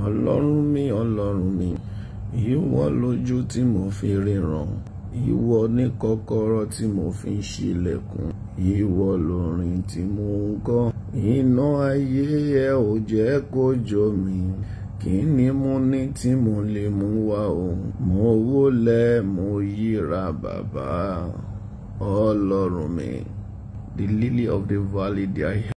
Ọlọ́run mi, ìwọ lójú tí mo fi ríran, ìwọ ní kọ́kọ́rọ́ tí mo fi ń ṣílẹ̀kùn, ìwọ lórin tí mo ń kọ. Iná ayé ẹ ò jẹ́ kó jó mi, kí ni mo ní tí mo lè mú wá o? Mo wólẹ̀ mo yíra bàbá. Ọlọ́run mi, the lily of the valley,